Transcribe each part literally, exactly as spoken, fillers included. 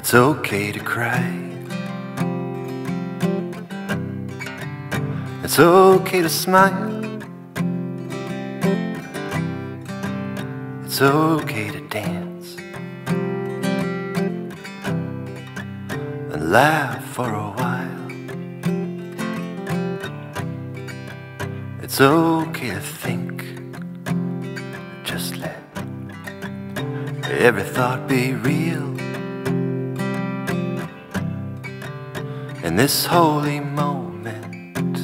It's okay to cry. It's okay to smile. It's okay to dance and laugh for a while. It's okay to think. Just let every thought be real. In this holy moment,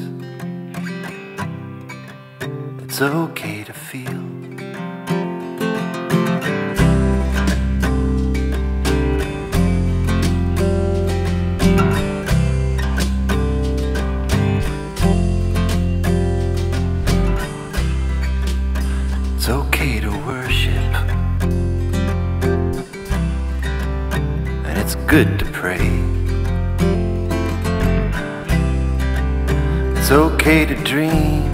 it's okay to feel. It's okay to worship, and it's good to pray. It's okay to dream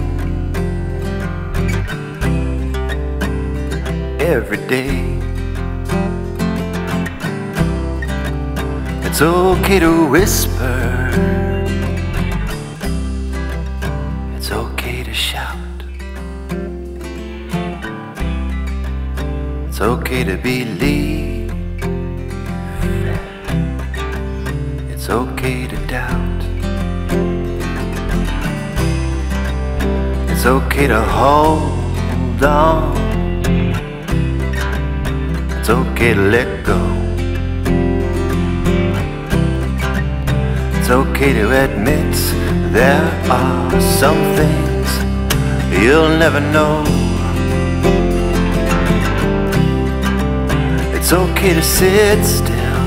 every day. It's okay to whisper. It's okay to shout. It's okay to believe. It's okay to doubt. It's okay to hold on. It's okay to let go. It's okay to admit there are some things you'll never know. It's okay to sit still.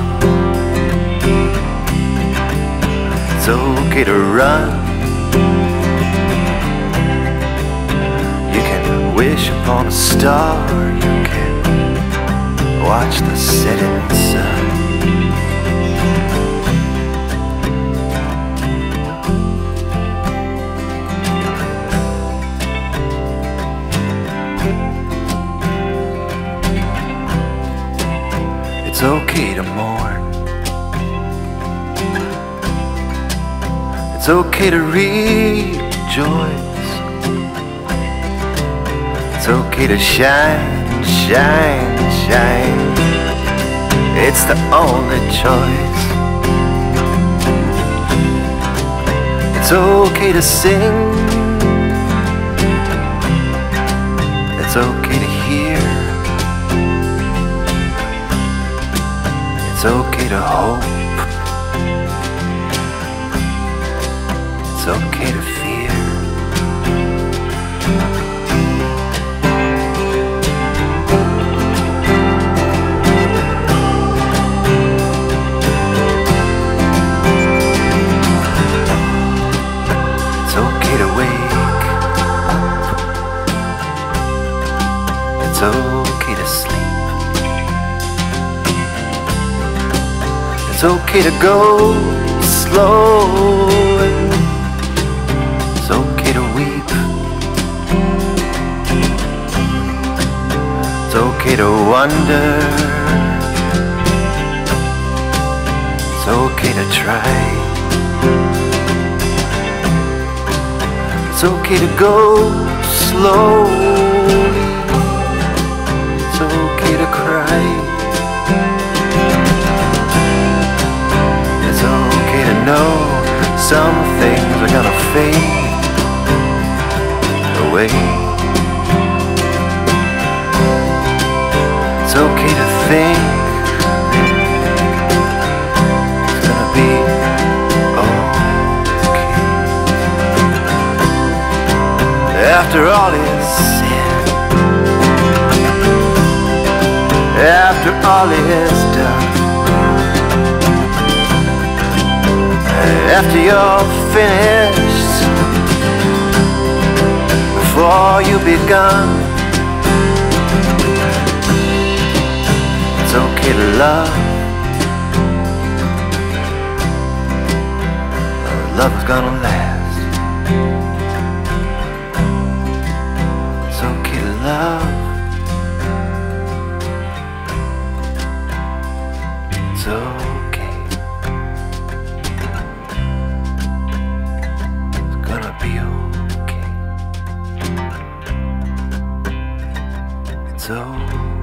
It's okay to run. Wish upon a star, you can watch the setting sun. It's okay to mourn. It's okay to rejoice. It's okay to shine, shine, shine. It's the only choice. It's okay to sing. It's okay to hear. It's okay to hope. It's okay to fear. It's okay to wake up. It's okay to sleep. It's okay to go slow. It's okay to weep. It's okay to wonder. It's okay to try. It's okay to go slowly. It's okay to cry. It's okay to know some things are gonna fade away. It's okay to think it's gonna be after all is said, after all is done, after you're finished, before you begun, it's okay to love. Love is gonna last. Love, it's okay. So